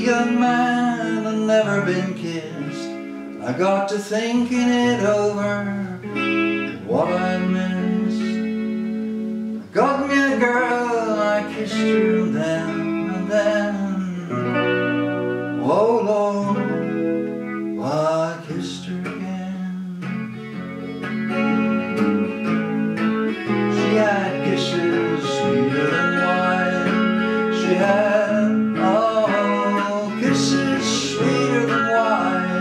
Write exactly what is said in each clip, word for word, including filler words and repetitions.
young man and never been kissed. I got to thinking it over, what I missed. I got me a girl, I kissed her and then, and then, oh Lord, why I kissed her again. She had kisses sweeter than wine. She had, oh, kisses sweeter than wine.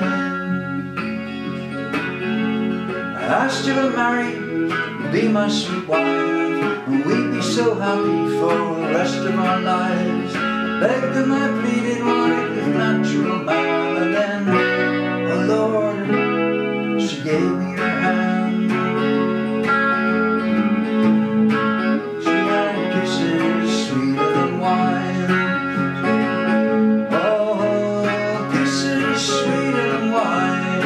I asked her to marry, be my sweet wife, and we'd be so happy for the rest of our lives. I begged and I pleaded right with natural man, and then, oh Lord, she gave me her hand. She had kisses sweeter than wine. Oh, kisses sweeter than wine.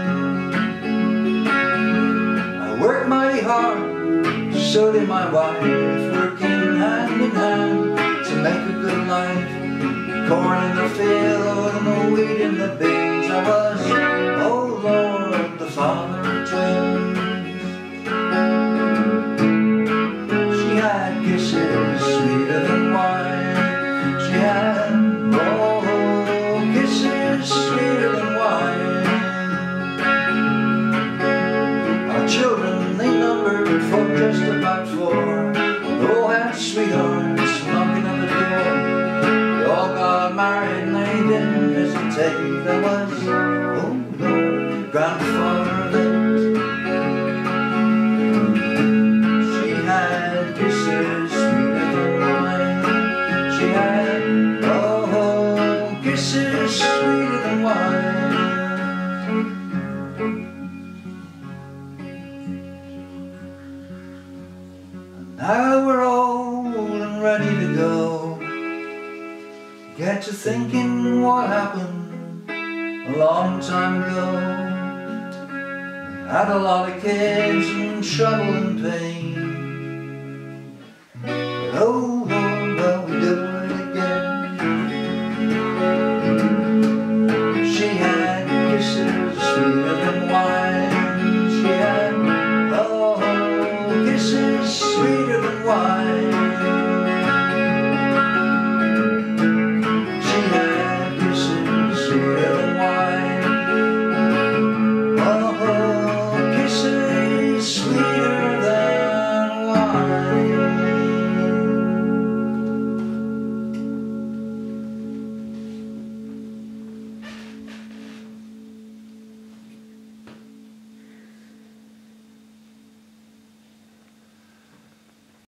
I worked mighty hard, so did my wife, working hand in hand to make a good life. Corn in the field and the wheat in the bins. I was, oh Lord, the father of twins. She had kisses sweeter than wine. She had, oh, kisses sweeter than wine. Our children, they numbered for just about four. They all had sweethearts knocking on the door. They all got married and they didn't hesitate. There was, oh Lord, grandfather lived. She had kisses sweeter than wine. She had, oh, kisses sweeter than wine. And now we're old and ready to go. Get to thinking what happened a long time ago. Had a lot of kids and trouble and pain. But oh,